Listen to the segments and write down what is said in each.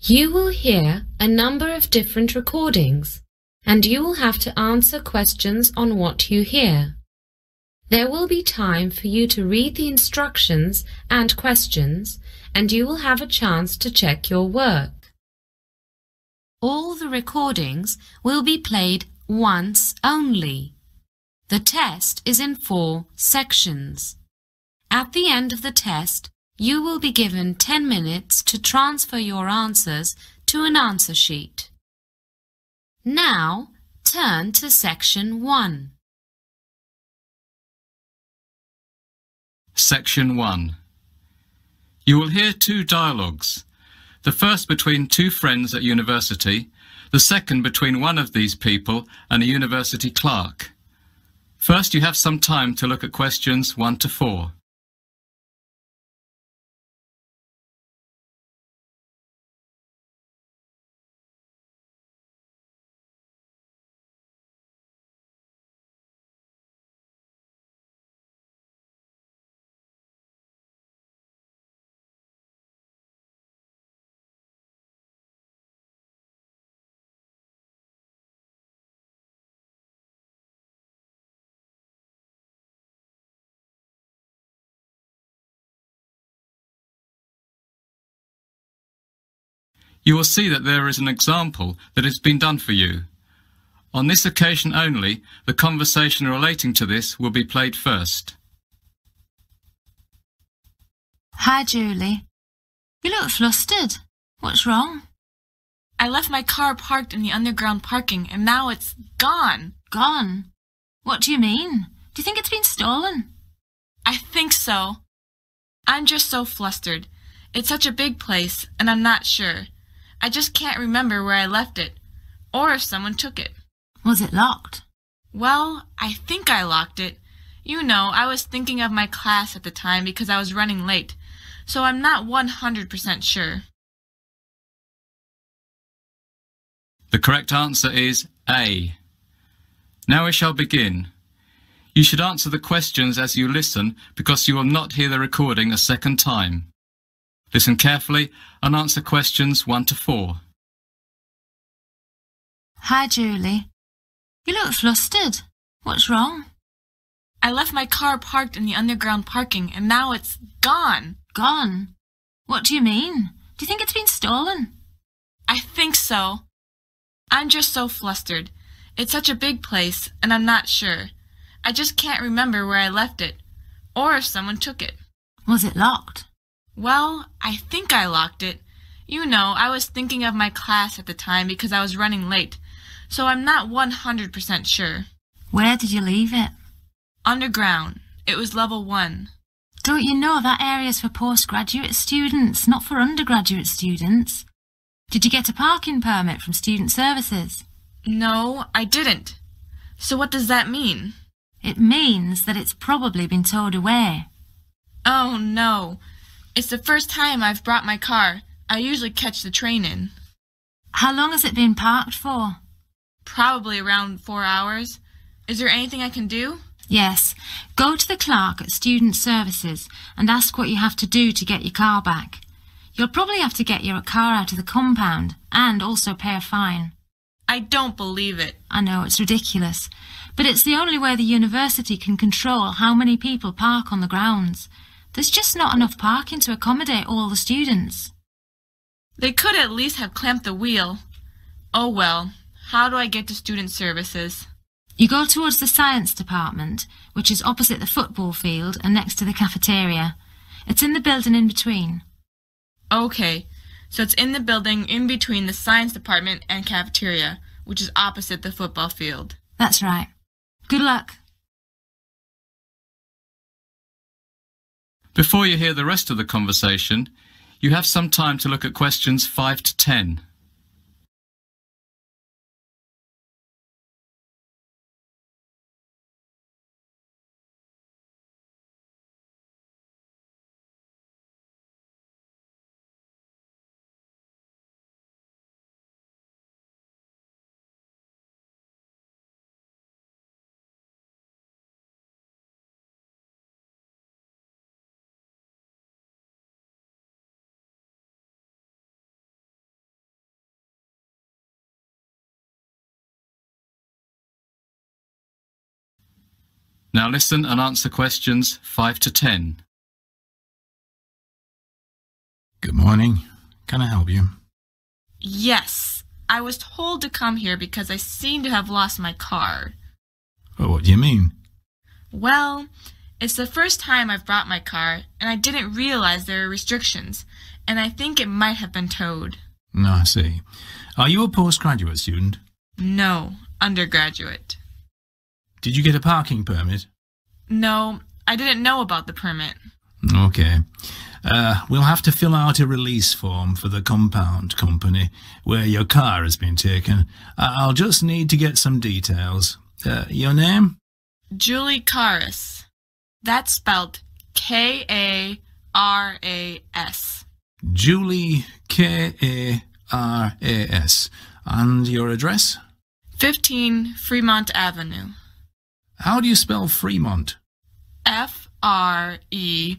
You will hear a number of different recordings, and you will have to answer questions on what you hear. There will be time for you to read the instructions and questions, and you will have a chance to check your work. All the recordings will be played once only. The test is in 4 sections. At the end of the test, you will be given 10 minutes to transfer your answers to an answer sheet. Now, turn to section 1. Section 1. You will hear 2 dialogues. The first between 2 friends at university, the second between one of these people and a university clerk. First, you have some time to look at questions 1 to 4. You will see that there is an example that has been done for you. On this occasion only, the conversation relating to this will be played first. Hi, Julie. You look flustered. What's wrong? I left my car parked in the underground parking and now it's gone. Gone? What do you mean? Do you think it's been stolen? I think so. I'm just so flustered. It's such a big place and I'm not sure. I just can't remember where I left it, or if someone took it. Was it locked? Well, I think I locked it. You know, I was thinking of my class at the time because I was running late, so I'm not 100% sure. The correct answer is A. Now we shall begin. You should answer the questions as you listen because you will not hear the recording a second time. Listen carefully and answer questions 1 to 4. Hi, Julie. You look flustered. What's wrong? I left my car parked in the underground parking and now it's gone. Gone? What do you mean? Do you think it's been stolen? I think so. I'm just so flustered. It's such a big place and I'm not sure. I just can't remember where I left it, or if someone took it. Was it locked? Well, I think I locked it. You know, I was thinking of my class at the time because I was running late, so I'm not 100% sure. Where did you leave it? Underground. It was level 1. Don't you know that area's for postgraduate students, not for undergraduate students? Did you get a parking permit from Student Services? No, I didn't. So what does that mean? It means that it's probably been towed away. Oh, no. It's the first time I've brought my car. I usually catch the train in. How long has it been parked for? Probably around 4 hours. Is there anything I can do? Yes. Go to the clerk at Student Services and ask what you have to do to get your car back. You'll probably have to get your car out of the compound and also pay a fine. I don't believe it. I know, it's ridiculous. But it's the only way the university can control how many people park on the grounds. There's just not enough parking to accommodate all the students. They could at least have clamped the wheel. Oh well, how do I get to Student Services? You go towards the science department, which is opposite the football field and next to the cafeteria. It's in the building in between. Okay, so it's in the building in between the science department and cafeteria, which is opposite the football field. That's right. Good luck. Before you hear the rest of the conversation, you have some time to look at questions 5 to 10. Now listen and answer questions 5 to 10. Good morning. Can I help you? Yes, I was told to come here because I seem to have lost my car. Oh, what do you mean? Well, it's the first time I've brought my car, and I didn't realize there were restrictions, and I think it might have been towed. No, I see. Are you a postgraduate student? No, undergraduate. Did you get a parking permit? No, I didn't know about the permit. Okay. We'll have to fill out a release form for the compound company where your car has been taken. I'll just need to get some details. Your name? Julie Karas. That's spelled Karas. Julie, Karas. And your address? 15 Fremont Avenue. How do you spell Fremont? Fremont.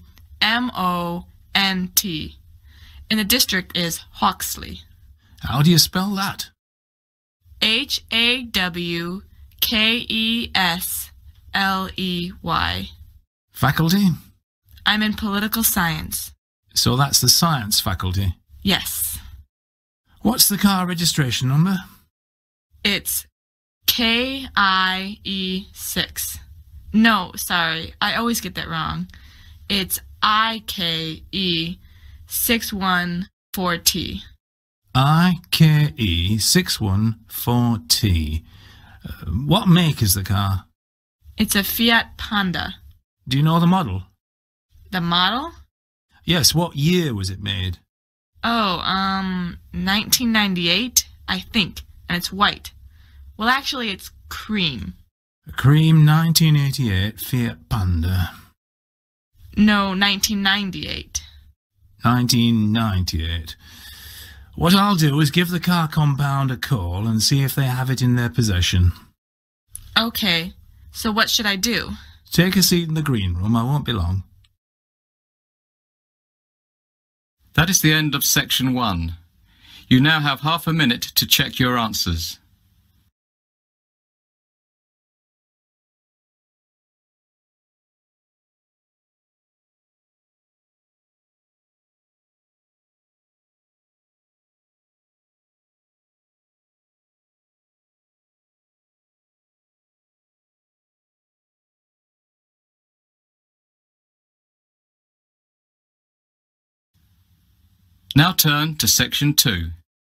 And the district is Hawksley. How do you spell that? Hawkesley. Faculty? I'm in political science. So that's the science faculty. Yes. What's the car registration number? It's KIE6. No, sorry, I always get that wrong. It's IKE614T. IKE614T. What make is the car? It's a Fiat Panda. Do you know the model? The model? Yes, what year was it made? Oh, 1998, I think, and it's white. Well, actually, it's cream. A cream 1988 Fiat Panda. No, 1998. 1998. What I'll do is give the car compound a call and see if they have it in their possession. Okay, so what should I do? Take a seat in the green room, I won't be long. That is the end of section 1. You now have half a minute to check your answers. Now turn to section 2.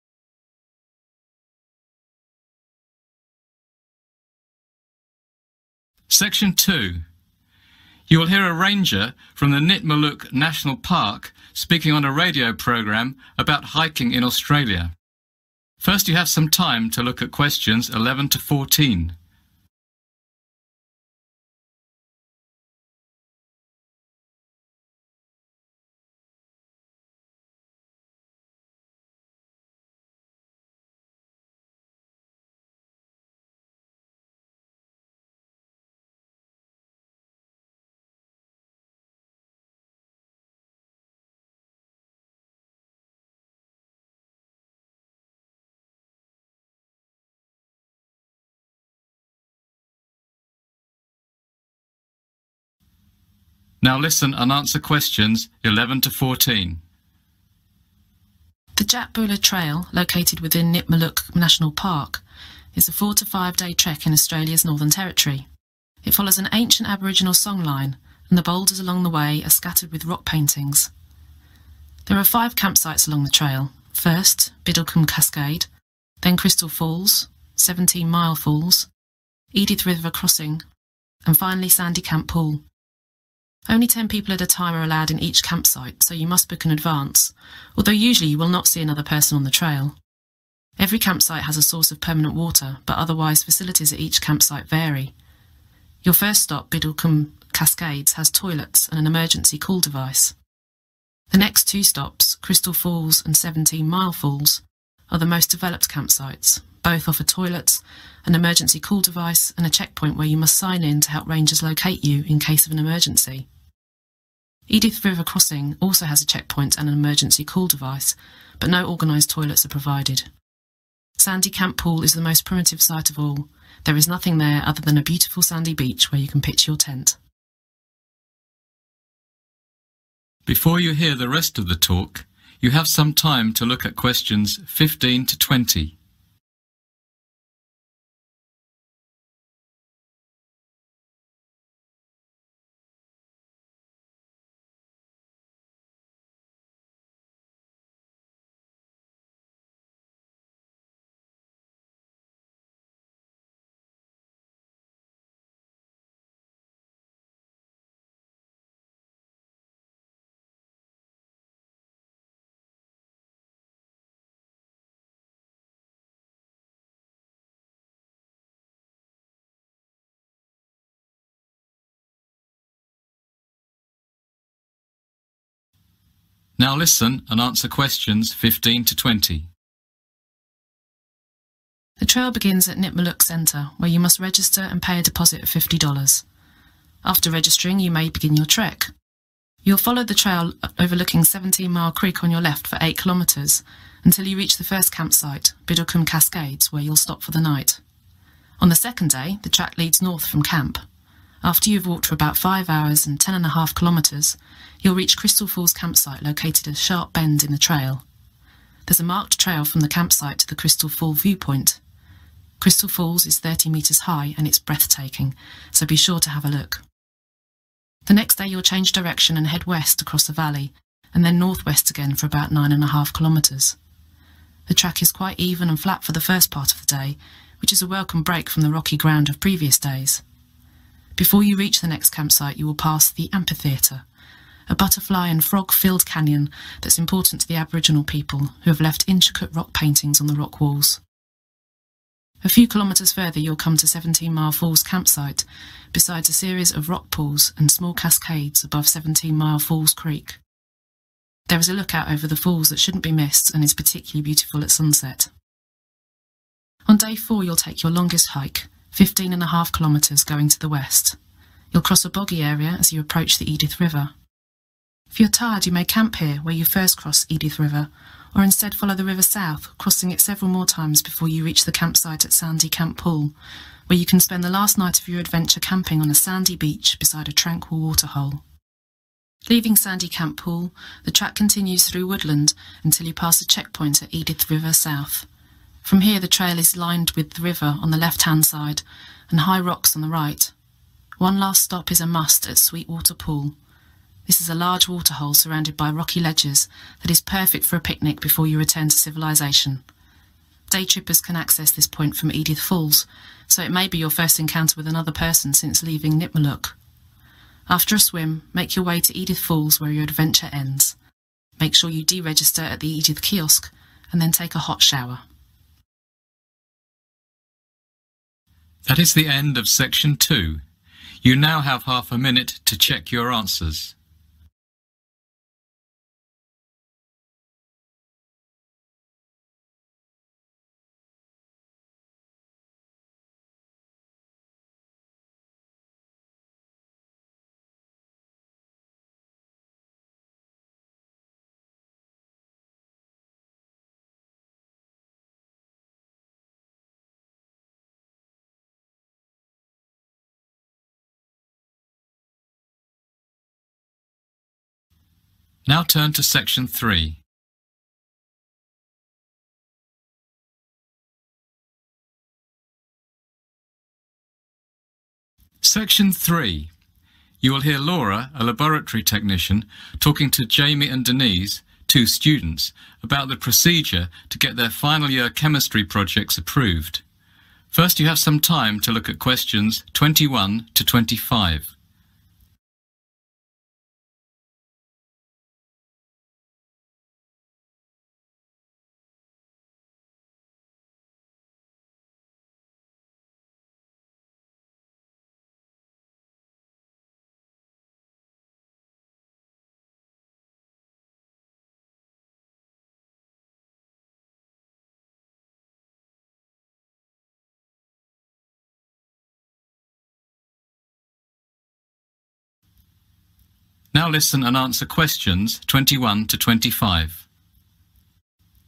Section 2. You will hear a ranger from the Nitmaluk National Park speaking on a radio program about hiking in Australia. First, you have some time to look at questions 11 to 14. Now listen and answer questions 11 to 14. The JANAKPURI Trail, located within Nitmaluk National Park, is a 4 to 5 day trek in Australia's Northern Territory. It follows an ancient Aboriginal songline, and the boulders along the way are scattered with rock paintings. There are 5 campsites along the trail. First, Biddlecombe Cascade, then Crystal Falls, 17 Mile Falls, Edith River Crossing, and finally Sandy Camp Pool. Only 10 people at a time are allowed in each campsite, so you must book in advance, although usually you will not see another person on the trail. Every campsite has a source of permanent water, but otherwise facilities at each campsite vary. Your first stop, Biddlecombe Cascades, has toilets and an emergency call device. The next 2 stops, Crystal Falls and 17 Mile Falls, are the most developed campsites. Both offer toilets, an emergency call device and a checkpoint where you must sign in to help rangers locate you in case of an emergency. Edith River Crossing also has a checkpoint and an emergency call device, but no organised toilets are provided. Sandy Camp Pool is the most primitive site of all. There is nothing there other than a beautiful sandy beach where you can pitch your tent. Before you hear the rest of the talk, you have some time to look at questions 15 to 20. Now listen and answer questions 15 to 20. The trail begins at Nipmuc Centre, where you must register and pay a deposit of $50. After registering, you may begin your trek. You'll follow the trail overlooking 17 Mile Creek on your left for 8 kilometres until you reach the first campsite, Bidocombe Cascades, where you'll stop for the night. On the second day, the track leads north from camp. After you've walked for about 5 hours and 10.5 kilometres, you'll reach Crystal Falls campsite located at a sharp bend in the trail. There's a marked trail from the campsite to the Crystal Fall viewpoint. Crystal Falls is 30 metres high and it's breathtaking, so be sure to have a look. The next day you'll change direction and head west across the valley, and then northwest again for about 9.5 kilometres. The track is quite even and flat for the first part of the day, which is a welcome break from the rocky ground of previous days. Before you reach the next campsite, you will pass the amphitheatre, a butterfly and frog-filled canyon that's important to the Aboriginal people who have left intricate rock paintings on the rock walls. A few kilometres further you'll come to 17 Mile Falls campsite, besides a series of rock pools and small cascades above 17 Mile Falls Creek. There is a lookout over the falls that shouldn't be missed and is particularly beautiful at sunset. On day 4 you'll take your longest hike, 15.5 kilometres going to the west. You'll cross a boggy area as you approach the Edith River. If you're tired, you may camp here where you first cross Edith River, or instead follow the river south, crossing it several more times before you reach the campsite at Sandy Camp Pool, where you can spend the last night of your adventure camping on a sandy beach beside a tranquil waterhole. Leaving Sandy Camp Pool, the track continues through woodland until you pass a checkpoint at Edith River South. From here the trail is lined with the river on the left-hand side and high rocks on the right. One last stop is a must at Sweetwater Pool. This is a large waterhole surrounded by rocky ledges that is perfect for a picnic before you return to civilization. Day trippers can access this point from Edith Falls, so it may be your first encounter with another person since leaving Nipmuc. After a swim, make your way to Edith Falls where your adventure ends. Make sure you deregister at the Edith kiosk and then take a hot shower. That is the end of section 2. You now have half a minute to check your answers. Now turn to section 3. Section 3. You will hear Laura, a laboratory technician, talking to Jamie and Denise, 2 students, about the procedure to get their final year chemistry projects approved. First, you have some time to look at questions 21 to 25. Now listen and answer questions 21 to 25.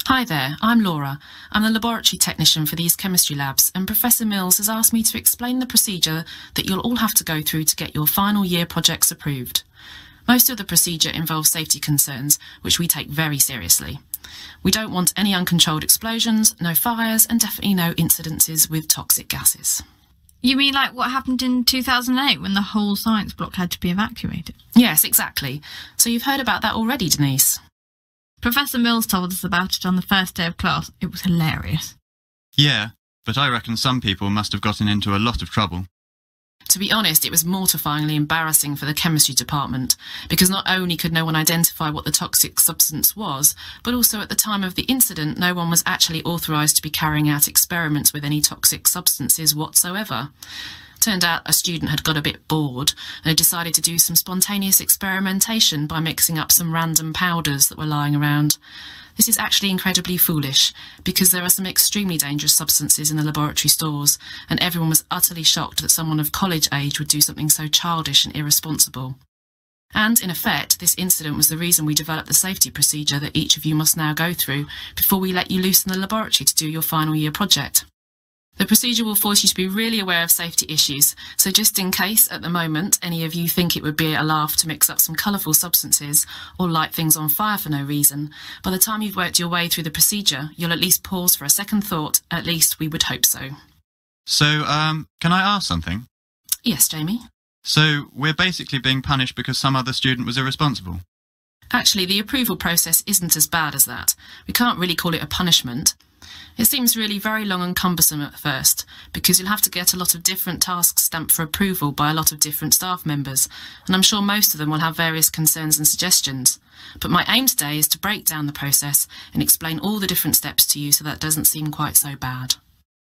Hi there, I'm Laura. I'm the laboratory technician for these chemistry labs, and Professor Mills has asked me to explain the procedure that you'll all have to go through to get your final year projects approved. Most of the procedure involves safety concerns, which we take very seriously. We don't want any uncontrolled explosions, no fires, and definitely no incidences with toxic gases. You mean like what happened in 2008 when the whole science block had to be evacuated? Yes, exactly. So you've heard about that already, Denise? Professor Mills told us about it on the first day of class. It was hilarious. Yeah, but I reckon some people must have gotten into a lot of trouble. To be honest, it was mortifyingly embarrassing for the chemistry department, because not only could no one identify what the toxic substance was, but also at the time of the incident, no one was actually authorised to be carrying out experiments with any toxic substances whatsoever. Turned out a student had got a bit bored and had decided to do some spontaneous experimentation by mixing up some random powders that were lying around. This is actually incredibly foolish, because there are some extremely dangerous substances in the laboratory stores, and everyone was utterly shocked that someone of college age would do something so childish and irresponsible. And, in effect, this incident was the reason we developed the safety procedure that each of you must now go through before we let you loose in the laboratory to do your final year project. The procedure will force you to be really aware of safety issues, so just in case, at the moment, any of you think it would be a laugh to mix up some colourful substances or light things on fire for no reason, by the time you've worked your way through the procedure, you'll at least pause for a second thought. At least we would hope so. So, can I ask something? Yes, Jamie? So, we're basically being punished because some other student was irresponsible? Actually, the approval process isn't as bad as that. We can't really call it a punishment. It seems really very long and cumbersome at first, because you'll have to get a lot of different tasks stamped for approval by a lot of different staff members, and I'm sure most of them will have various concerns and suggestions. But my aim today is to break down the process and explain all the different steps to you so that doesn't seem quite so bad.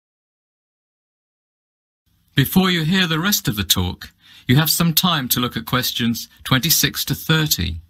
Before you hear the rest of the talk, you have some time to look at questions 26 to 30.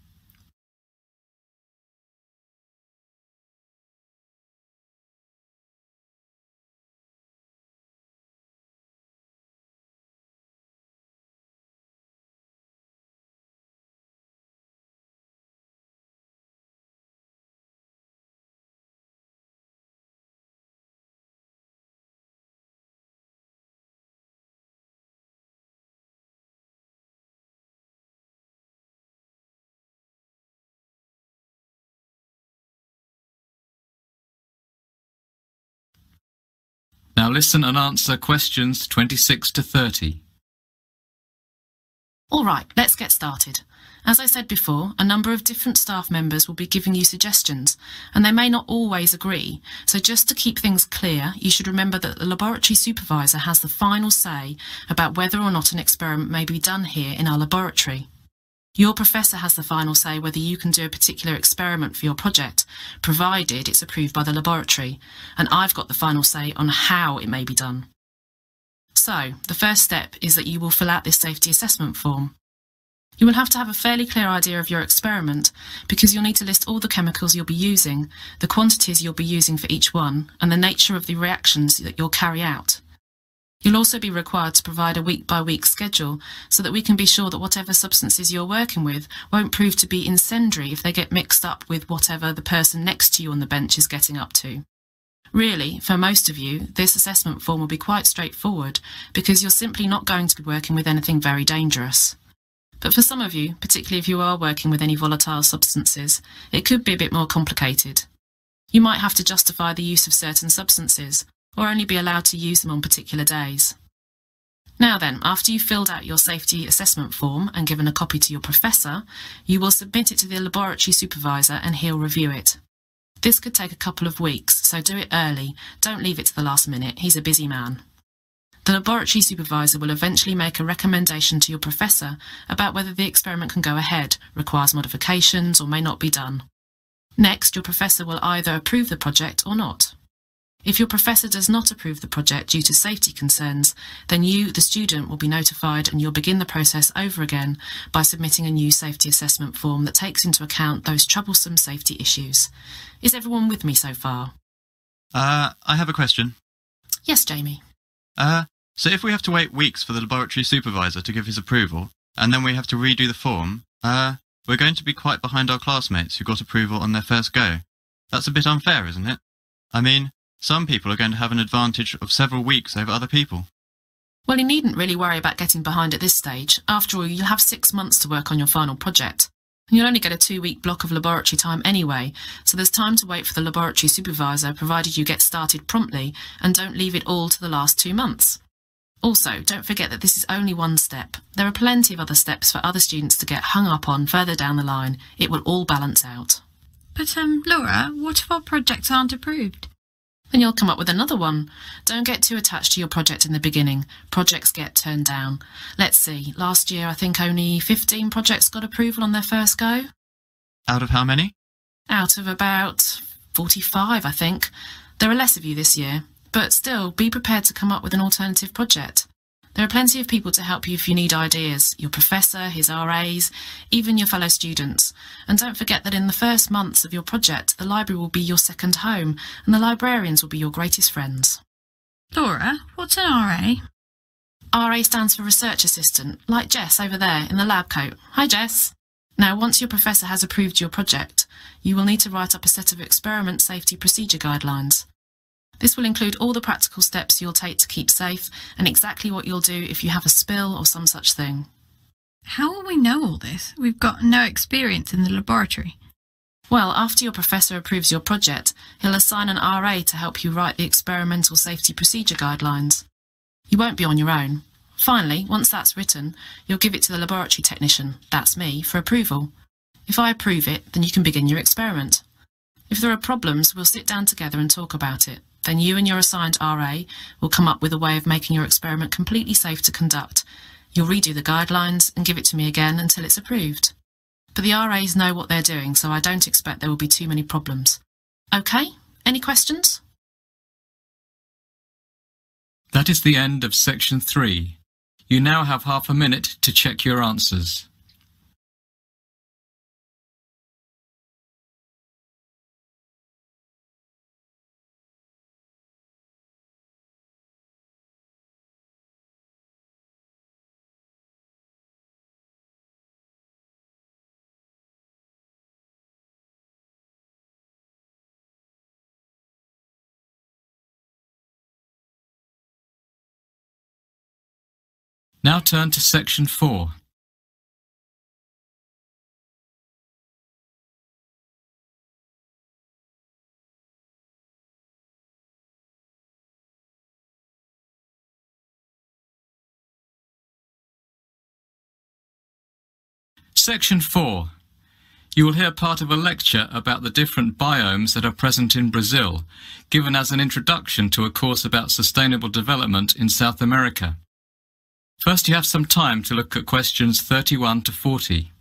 Now listen and answer questions 26 to 30. All right, let's get started. As I said before, a number of different staff members will be giving you suggestions, and they may not always agree. So just to keep things clear, you should remember that the laboratory supervisor has the final say about whether or not an experiment may be done here in our laboratory. Your professor has the final say whether you can do a particular experiment for your project, provided it's approved by the laboratory, and I've got the final say on how it may be done. So, the first step is that you will fill out this safety assessment form. You will have to have a fairly clear idea of your experiment, because you'll need to list all the chemicals you'll be using, the quantities you'll be using for each one, and the nature of the reactions that you'll carry out. You'll also be required to provide a week-by-week schedule so that we can be sure that whatever substances you're working with won't prove to be incendiary if they get mixed up with whatever the person next to you on the bench is getting up to. Really, for most of you, this assessment form will be quite straightforward because you're simply not going to be working with anything very dangerous. But for some of you, particularly if you are working with any volatile substances, it could be a bit more complicated. You might have to justify the use of certain substances, or only be allowed to use them on particular days. Now then, after you've filled out your safety assessment form and given a copy to your professor, you will submit it to the laboratory supervisor and he'll review it. This could take a couple of weeks, so do it early. Don't leave it to the last minute. He's a busy man. The laboratory supervisor will eventually make a recommendation to your professor about whether the experiment can go ahead, requires modifications, or may not be done. Next, your professor will either approve the project or not. If your professor does not approve the project due to safety concerns, then you, the student, will be notified and you'll begin the process over again by submitting a new safety assessment form that takes into account those troublesome safety issues. Is everyone with me so far? I have a question. Yes, Jamie. So if we have to wait weeks for the laboratory supervisor to give his approval, and then we have to redo the form, we're going to be quite behind our classmates who got approval on their first go. That's a bit unfair, isn't it? I mean, some people are going to have an advantage of several weeks over other people. Well, you needn't really worry about getting behind at this stage. After all, you'll have 6 months to work on your final project. And you'll only get a 2-week block of laboratory time anyway, so there's time to wait for the laboratory supervisor, provided you get started promptly and don't leave it all to the last 2 months. Also, don't forget that this is only one step. There are plenty of other steps for other students to get hung up on further down the line. It will all balance out. But, Laura, what if our projects aren't approved? Then you'll come up with another one. Don't get too attached to your project in the beginning. Projects get turned down. Let's see, last year I think only 15 projects got approval on their first go. Out of how many? Out of about 45, I think. There are less of you this year, but still, be prepared to come up with an alternative project. There are plenty of people to help you if you need ideas, your professor, his RAs, even your fellow students. And don't forget that in the first months of your project, the library will be your second home, and the librarians will be your greatest friends. Laura, what's an RA? RA stands for Research Assistant, like Jess over there in the lab coat. Hi, Jess. Now, once your professor has approved your project, you will need to write up a set of experiment safety procedure guidelines. This will include all the practical steps you'll take to keep safe and exactly what you'll do if you have a spill or some such thing. How will we know all this? We've got no experience in the laboratory. Well, after your professor approves your project, he'll assign an RA to help you write the experimental safety procedure guidelines. You won't be on your own. Finally, once that's written, you'll give it to the laboratory technician, that's me, for approval. If I approve it, then you can begin your experiment. If there are problems, we'll sit down together and talk about it. Then you and your assigned RA will come up with a way of making your experiment completely safe to conduct. You'll redo the guidelines and give it to me again until it's approved. But the RAs know what they're doing, so I don't expect there will be too many problems. Okay, any questions? That is the end of section 3. You now have half a minute to check your answers. Now turn to section 4. Section 4. You will hear part of a lecture about the different biomes that are present in Brazil, given as an introduction to a course about sustainable development in South America. First, you have some time to look at questions 31 to 40.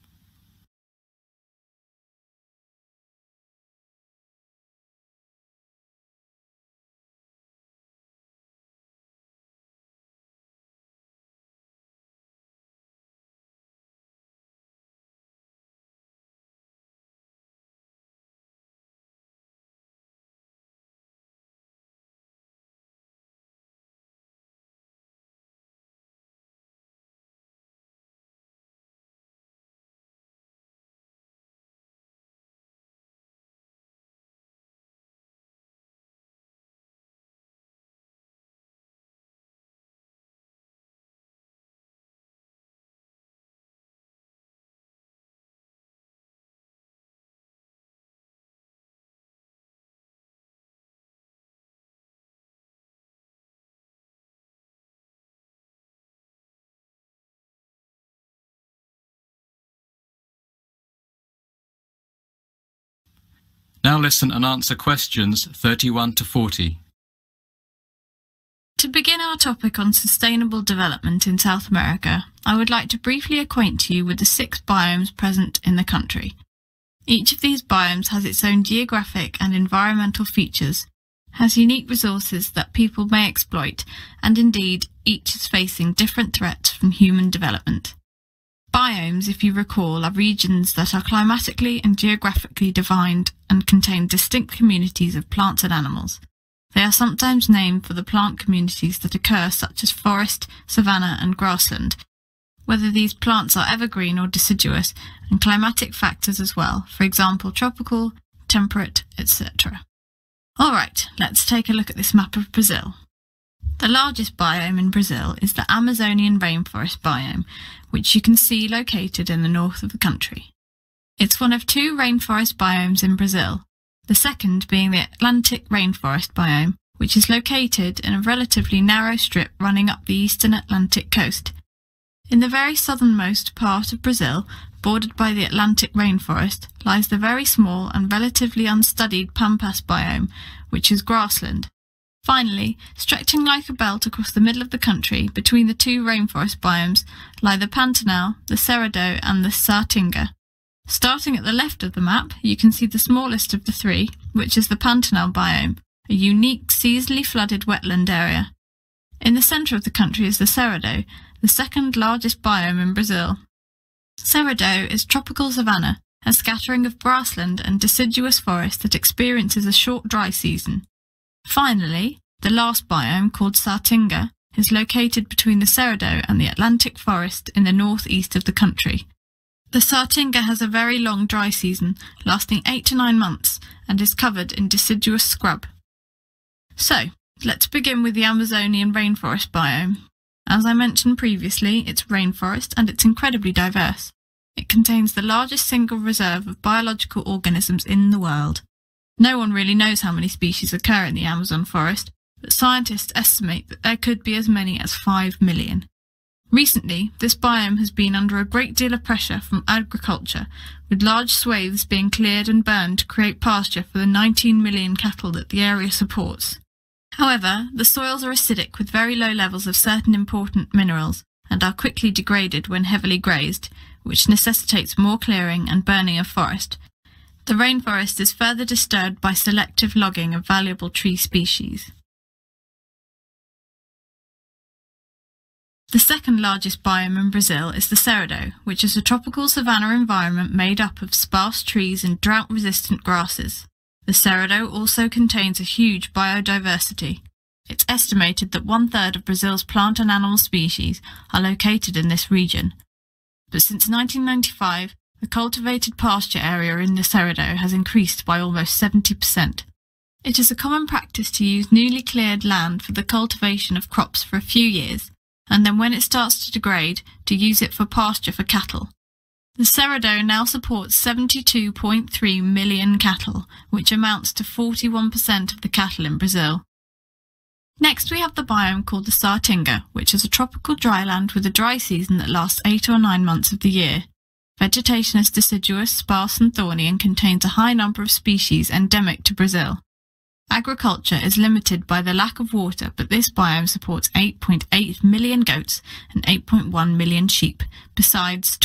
Now listen and answer questions 31 to 40. To begin our topic on sustainable development in South America, I would like to briefly acquaint you with the 6 biomes present in the country. Each of these biomes has its own geographic and environmental features, has unique resources that people may exploit, and indeed each is facing different threats from human development. Biomes, if you recall, are regions that are climatically and geographically defined and contain distinct communities of plants and animals. They are sometimes named for the plant communities that occur, such as forest, savanna and grassland, whether these plants are evergreen or deciduous, and climatic factors as well, for example tropical, temperate, etc. Alright, let's take a look at this map of Brazil. The largest biome in Brazil is the Amazonian rainforest biome, which you can see located in the north of the country. It's one of two rainforest biomes in Brazil, the second being the Atlantic rainforest biome, which is located in a relatively narrow strip running up the eastern Atlantic coast. In the very southernmost part of Brazil, bordered by the Atlantic rainforest, lies the very small and relatively unstudied Pampas biome, which is grassland. Finally, stretching like a belt across the middle of the country between the two rainforest biomes lie the Pantanal, the Cerrado and the Saatinga. Starting at the left of the map, you can see the smallest of the three, which is the Pantanal biome, a unique seasonally flooded wetland area. In the centre of the country is the Cerrado, the second largest biome in Brazil. Cerrado is tropical savanna, a scattering of grassland and deciduous forest that experiences a short dry season. Finally, the last biome, called Saatinga, is located between the Cerrado and the Atlantic forest in the northeast of the country. The Saatinga has a very long dry season, lasting 8 to 9 months, and is covered in deciduous scrub. So, let's begin with the Amazonian rainforest biome. As I mentioned previously, it's rainforest and it's incredibly diverse. It contains the largest single reserve of biological organisms in the world. No one really knows how many species occur in the Amazon forest, but scientists estimate that there could be as many as 5 million. Recently, this biome has been under a great deal of pressure from agriculture, with large swathes being cleared and burned to create pasture for the 19 million cattle that the area supports. However, the soils are acidic with very low levels of certain important minerals and are quickly degraded when heavily grazed, which necessitates more clearing and burning of forest. The rainforest is further disturbed by selective logging of valuable tree species. The second largest biome in Brazil is the Cerrado, which is a tropical savanna environment made up of sparse trees and drought-resistant grasses. The Cerrado also contains a huge biodiversity. It's estimated that 1/3 of Brazil's plant and animal species are located in this region. But since 1995, the cultivated pasture area in the Cerrado has increased by almost 70%. It is a common practice to use newly cleared land for the cultivation of crops for a few years, and then when it starts to degrade, to use it for pasture for cattle. The Cerrado now supports 72.3 million cattle, which amounts to 41% of the cattle in Brazil. Next we have the biome called the Saatinga, which is a tropical dryland with a dry season that lasts 8 or 9 months of the year. Vegetation is deciduous, sparse and thorny and contains a high number of species endemic to Brazil. Agriculture is limited by the lack of water, but this biome supports 8.8 million goats and 8.1 million sheep, besides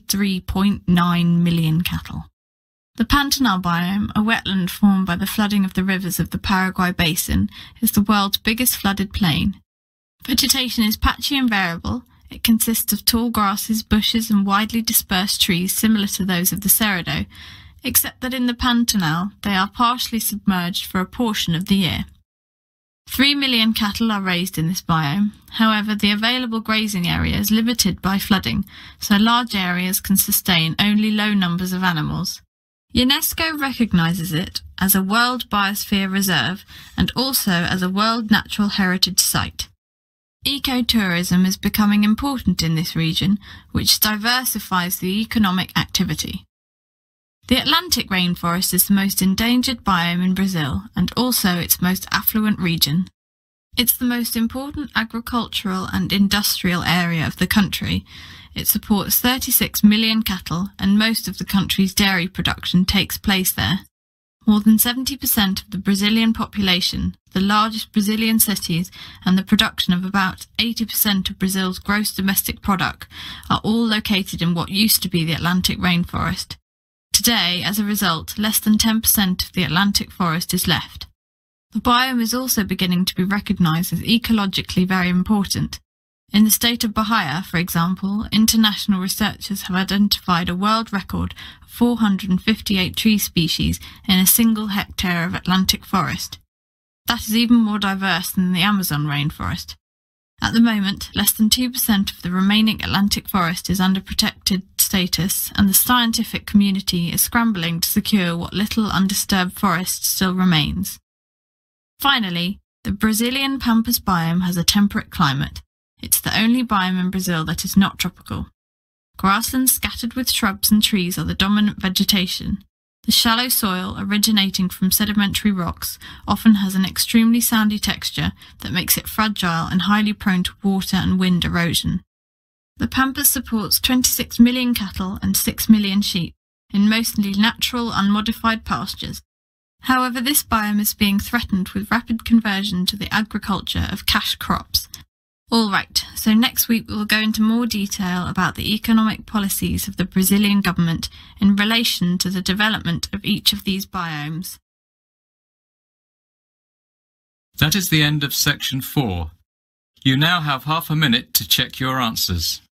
23.9 million cattle. The Pantanal biome, a wetland formed by the flooding of the rivers of the Paraguay Basin, is the world's biggest flooded plain. Vegetation is patchy and variable. It consists of tall grasses, bushes and widely dispersed trees similar to those of the Cerrado, except that in the Pantanal they are partially submerged for a portion of the year. 3 million cattle are raised in this biome. However, the available grazing area is limited by flooding, so large areas can sustain only low numbers of animals. UNESCO recognises it as a World Biosphere Reserve and also as a World Natural Heritage Site. Ecotourism is becoming important in this region, which diversifies the economic activity. The Atlantic rainforest is the most endangered biome in Brazil and also its most affluent region. It's the most important agricultural and industrial area of the country. It supports 36 million cattle and most of the country's dairy production takes place there. More than 70% of the Brazilian population, the largest Brazilian cities and the production of about 80% of Brazil's gross domestic product are all located in what used to be the Atlantic rainforest. Today, as a result, less than 10% of the Atlantic forest is left. The biome is also beginning to be recognised as ecologically very important. In the state of Bahia, for example, international researchers have identified a world record of 458 tree species in a single hectare of Atlantic forest. That is even more diverse than the Amazon rainforest. At the moment, less than 2% of the remaining Atlantic forest is under protected status, and the scientific community is scrambling to secure what little undisturbed forest still remains. Finally, the Brazilian Pampas biome has a temperate climate. It's the only biome in Brazil that is not tropical. Grasslands scattered with shrubs and trees are the dominant vegetation. The shallow soil, originating from sedimentary rocks, often has an extremely sandy texture that makes it fragile and highly prone to water and wind erosion. The Pampas supports 26 million cattle and 6 million sheep, in mostly natural, unmodified pastures. However, this biome is being threatened with rapid conversion to the agriculture of cash crops. All right, so next week we will go into more detail about the economic policies of the Brazilian government in relation to the development of each of these biomes. That is the end of section 4. You now have half a minute to check your answers.